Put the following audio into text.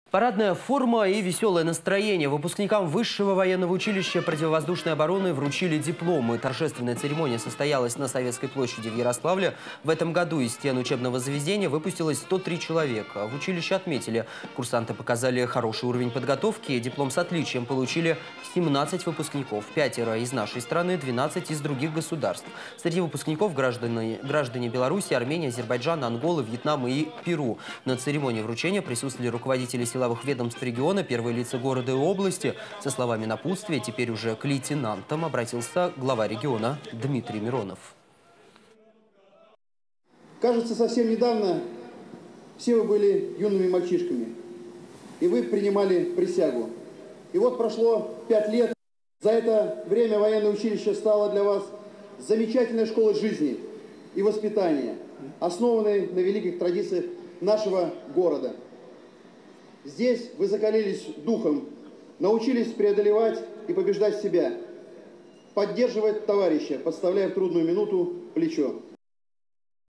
Парадная форма и веселое настроение. Выпускникам Высшего военного училища противовоздушной обороны вручили дипломы. Торжественная церемония состоялась на Советской площади в Ярославле. В этом году из стен учебного заведения выпустилось 103 человека. В училище отметили, курсанты показали хороший уровень подготовки. Диплом с отличием получили 17 выпускников. 5 из нашей страны, 12 из других государств. Среди выпускников граждане Беларуси, Армении, Азербайджана, Анголы, Вьетнама и Перу. На церемонии вручения присутствовали руководители силовых ведомств региона, первые лица города и области. Со словами напутствия теперь уже к лейтенантам обратился глава региона Дмитрий Миронов. Кажется, совсем недавно все вы были юными мальчишками, и вы принимали присягу. И вот прошло 5 лет. За это время военное училище стало для вас замечательной школой жизни и воспитания, основанной на великих традициях нашего города. Здесь вы закалились духом, научились преодолевать и побеждать себя, поддерживать товарища, подставляя в трудную минуту плечо.